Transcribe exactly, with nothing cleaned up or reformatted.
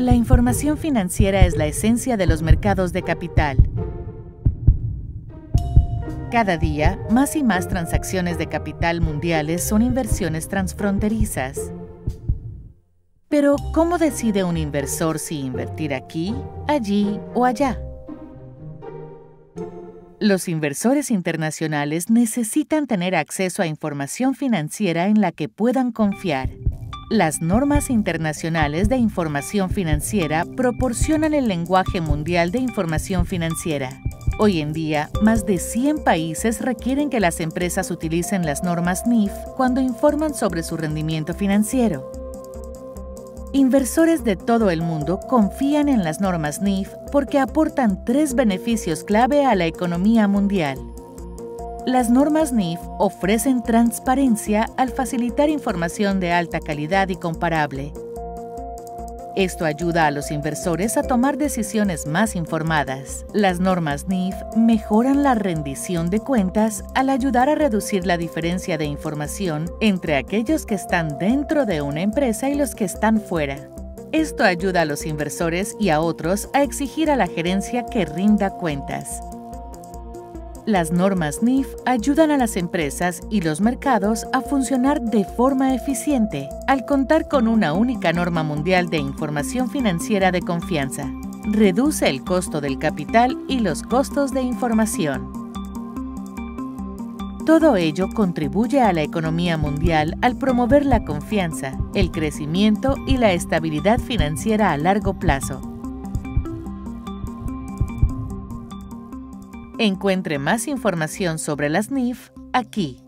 La información financiera es la esencia de los mercados de capital. Cada día, más y más transacciones de capital mundiales son inversiones transfronterizas. Pero, ¿cómo decide un inversor si invertir aquí, allí o allá? Los inversores internacionales necesitan tener acceso a información financiera en la que puedan confiar. Las normas internacionales de información financiera proporcionan el lenguaje mundial de información financiera. Hoy en día, más de cien países requieren que las empresas utilicen las normas N I F cuando informan sobre su rendimiento financiero. Inversores de todo el mundo confían en las normas N I F porque aportan tres beneficios clave a la economía mundial. Las normas N I F ofrecen transparencia al facilitar información de alta calidad y comparable. Esto ayuda a los inversores a tomar decisiones más informadas. Las normas N I F mejoran la rendición de cuentas al ayudar a reducir la diferencia de información entre aquellos que están dentro de una empresa y los que están fuera. Esto ayuda a los inversores y a otros a exigir a la gerencia que rinda cuentas. Las normas N I F ayudan a las empresas y los mercados a funcionar de forma eficiente al contar con una única norma mundial de información financiera de confianza. Reduce el costo del capital y los costos de información. Todo ello contribuye a la economía mundial al promover la confianza, el crecimiento y la estabilidad financiera a largo plazo. Encuentre más información sobre las N I F aquí.